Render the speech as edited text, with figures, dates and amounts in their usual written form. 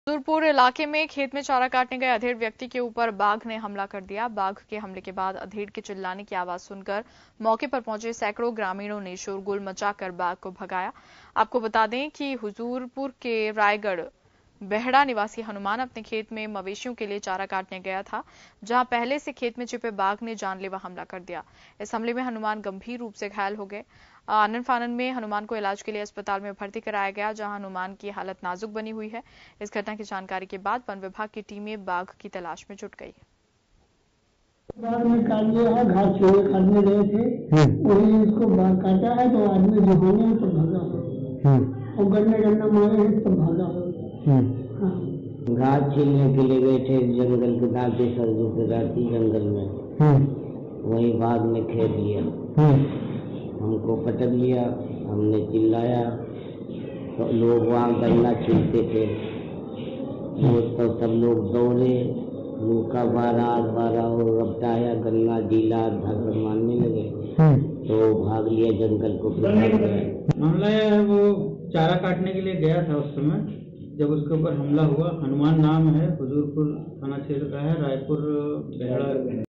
हुजूरपुर इलाके में खेत में चारा काटने गए अधेड़ व्यक्ति के ऊपर बाघ ने हमला कर दिया। बाघ के हमले के बाद अधेड़ के चिल्लाने की आवाज सुनकर मौके पर पहुंचे सैकड़ों ग्रामीणों ने शोरगुल मचाकर बाघ को भगाया। आपको बता दें कि हुजूरपुर के रायगढ़ बेहड़ा निवासी हनुमान अपने खेत में मवेशियों के लिए चारा काटने गया था, जहां पहले से खेत में छिपे बाघ ने जानलेवा हमला कर दिया। इस हमले में हनुमान गंभीर रूप से घायल हो गए। आनन फानन में हनुमान को इलाज के लिए अस्पताल में भर्ती कराया गया, जहां हनुमान की हालत नाजुक बनी हुई है। इस घटना की जानकारी के बाद वन विभाग की टीमें बाघ की तलाश में जुट गई। बाघ ने काट लिया है, घास छोड़े काटने गए थे, वही इसको बाघ काटा है तो आदमी जुहाने हैं तो भागा और गन्ना मारे हैं तो भागा। घास छीलने के लिए गए थे जंगल के दांते सरजू के दांती जंगल में, वही बाघ ने खेद लिया, हमको पटक लिया। हमने चिल्लाया तो लोग वहाँ गन्ना छीलते थे, वो तो सब लोग दौड़े, लूका बारह और रपटाया गन्ना डीला धर मारने लगे, तो भाग लिया जंगल को। मामला यह है, वो चारा काटने के लिए गया था उस समय जब उसके ऊपर हमला हुआ। हनुमान नाम है, हुजूरपुर थाना क्षेत्र का है, रायपुर बेहड़ा